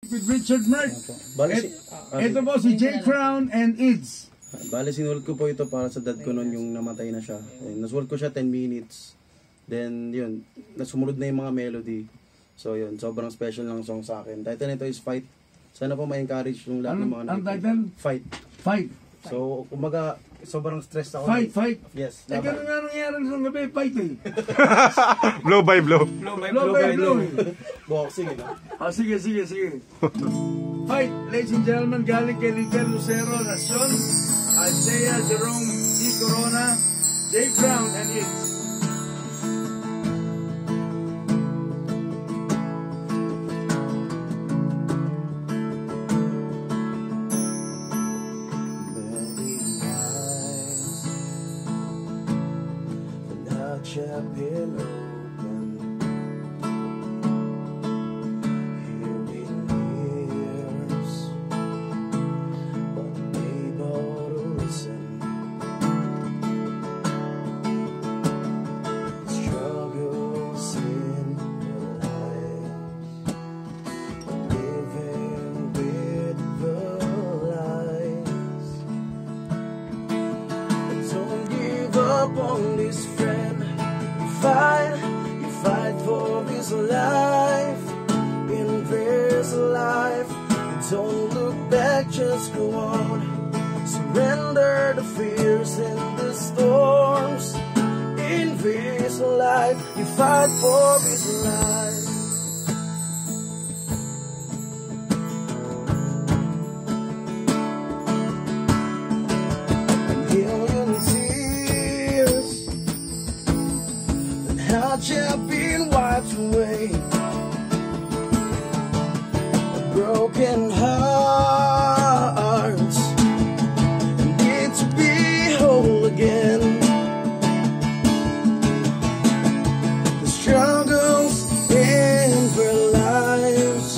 With Richard Merk. Ito po si J. Crown and IDS. Bale, sinulat ko po ito para sa dad ko noon yung namatay na siya. Nasulat ko siya 10 minutes. Then, yun, nasumunod na yung mga melody. So, yun, sobrang special ng song sa akin. Title nito is Fight. Sana po ma-encourage yung lahat ng mga Ang title? Fight. Fight. So, kumbaga, sobrang stressed ako. Fight. Yes. Ganun nga nangyari sa gabi, fight eh. Blow by blow. Blow by blow eh. Boxing, eh. Sige. Fight, ladies and gentlemen, galing kay Liber Lucero, Nacion, Isaiah Jerome D. Corona, J. Crown and IDS. Have been open, hearing ears, but able to listen. Struggles in your life, living with the lies. Don't give up on this friend. You fight for this life, in this life. Don't look back, just go on. Surrender the fears and the storms. In this life, you fight for this life. A million tears had you been wiped away, broken hearts need to be whole again. The struggles in their lives,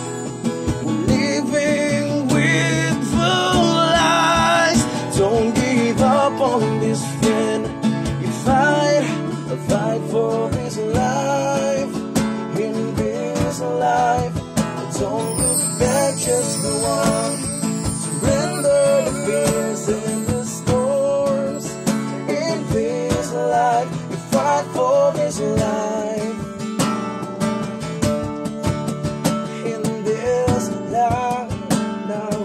living with the lies. Don't give up on this friend. You fight for this life, in this life. Don't look back, just go on. Surrender the fears and the storms. In this life, you fight for this life. In this life now.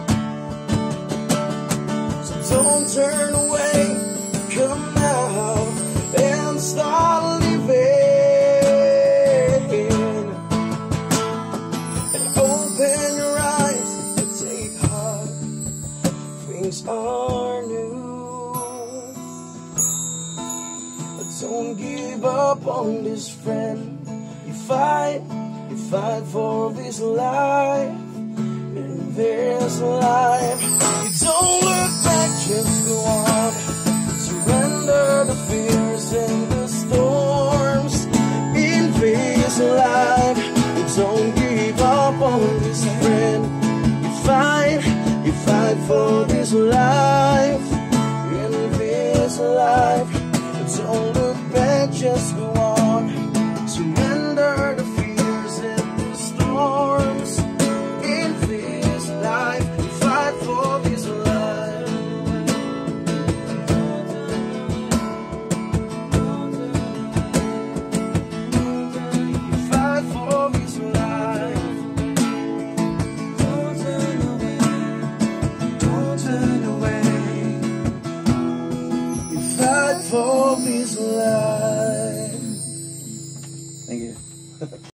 So don't turn away, come out and start living, and open your eyes and take heart. Things are new, but don't give up on this friend. You fight for this life, in this life. You don't look back, just go on. Surrender the fears and the storms. In this life, you don't give up on this friend. You fight for this life, in this life. Don't look back, just go on. Surrender the fears and the storms. In this life, you fight for this life. For this life. Thank you.